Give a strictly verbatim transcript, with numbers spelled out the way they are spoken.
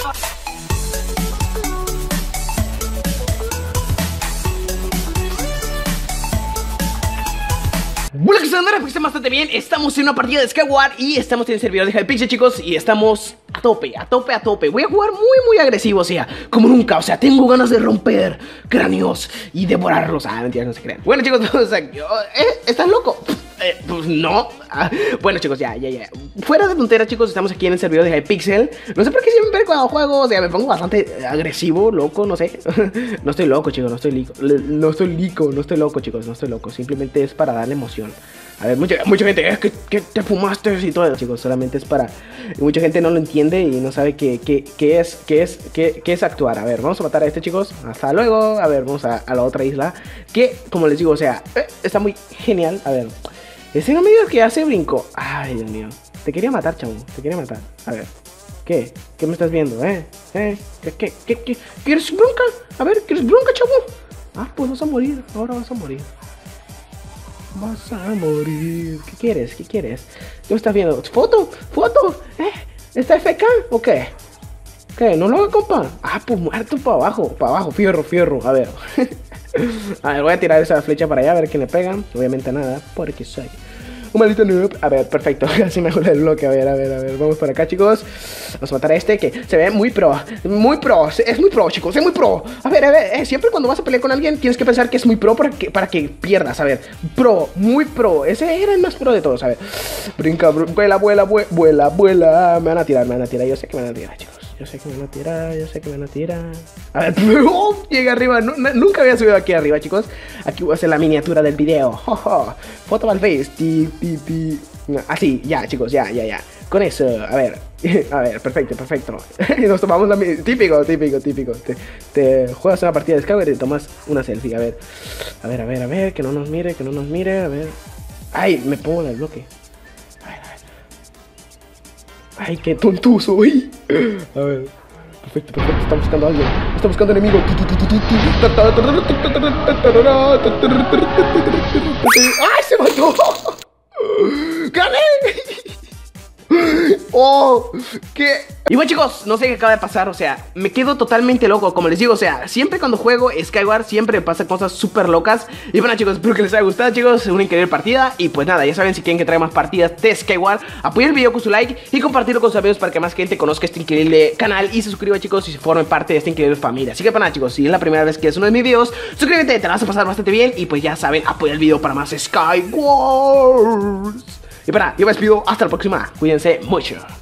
Hola, que se andan, pues están bastante bien. Estamos en una partida de Skyward y estamos en el servidor de Hypixel, chicos. Y estamos a tope, a tope, a tope. Voy a jugar muy, muy agresivo, o sea, como nunca. O sea, tengo ganas de romper cráneos y devorarlos. Ah, mentiras, no se crean. Bueno, chicos, o sea, yo, ¿eh? ¿Estás loco? Eh, pues no. Ah, bueno, chicos, ya, ya, ya. Fuera de tonteras, chicos, estamos aquí en el servidor de Hypixel. No sé por qué siempre cuando juego, o sea, me pongo bastante agresivo, loco, no sé. No estoy loco, chicos, no estoy lico. No estoy lico, no estoy loco, chicos, no estoy loco. Simplemente es para darle emoción. A ver, mucha, mucha gente, es que, que te fumaste y todo, chicos, solamente es para... Y mucha gente no lo entiende y no sabe qué, qué, qué es, qué es, qué, qué es actuar. A ver, vamos a matar a este, chicos. Hasta luego. A ver, vamos a, a la otra isla. Que, como les digo, o sea, eh, está muy genial. A ver, ese no me digas que hace brinco. Ay, Dios mío. Te quería matar, chavo, te quería matar. A ver, ¿qué? ¿Qué me estás viendo, eh? ¿Eh? ¿Qué, qué, qué, qué? ¿Quieres bronca? A ver, ¿quieres bronca, chavo? Ah, pues vas a morir, ahora vas a morir. Vas a morir. ¿Qué quieres? ¿Qué quieres? ¿Qué me estás viendo? ¿Foto? ¿Foto? ¿Eh? ¿Está F K o qué? ¿Qué? ¿No lo hago, compa? Ah, pues muerto para abajo. Para abajo, fierro, fierro. A ver. A ver, voy a tirar esa flecha para allá a ver qué le pegan. Obviamente nada, porque soy un maldito noob. A ver, perfecto. Casi me hago el bloque. A ver, a ver, a ver. Vamos por acá, chicos. Vamos a matar a este que se ve muy pro. Muy pro. Es muy pro, chicos. Es muy pro. A ver, a ver. Eh, siempre cuando vas a pelear con alguien tienes que pensar que es muy pro para que, para que pierdas. A ver. Pro. Muy pro. Ese era el más pro de todos. A ver. Brinca, br vuela, vuela, vuela, vuela, vuela. Me van a tirar, me van a tirar. Yo sé que me van a tirar, chicos. Yo sé que me van a tirar, yo sé que me van a tirar. A ver, oh, llegué arriba. No, no, nunca había subido aquí arriba, chicos. Aquí voy a hacer la miniatura del video. Oh, oh. Foto al face. Ti, ti, ti. Así, ya, chicos, ya, ya, ya. Con eso, a ver. A ver, perfecto, perfecto. Nos tomamos la... Típico, típico, típico. Te, te juegas una partida de Skyward y te tomas una selfie. A ver, a ver, a ver, a ver. Que no nos mire, que no nos mire. A ver. Ay, me pongo en el bloque. Ay, qué tonto soy. A ver. Perfecto, perfecto. Está buscando a alguien. Está buscando enemigo. ¡Ay, se mató! ¡Gané! ¡Oh! ¿Qué? Y bueno, chicos, no sé qué acaba de pasar, o sea, me quedo totalmente loco, como les digo, o sea, siempre cuando juego Skyward siempre me pasan cosas súper locas. Y bueno, chicos, espero que les haya gustado, chicos, una increíble partida. Y pues nada, ya saben, si quieren que traiga más partidas de Skyward, apoyen el video con su like y compartirlo con sus amigos para que más gente conozca este increíble canal y se suscriba, chicos, y se formen parte de esta increíble familia. Así que pues nada, chicos, si es la primera vez que es uno de mis videos, suscríbete, te la vas a pasar bastante bien. Y pues ya saben, apoya el video para más Skyward. Y para, yo me despido, hasta la próxima, cuídense mucho.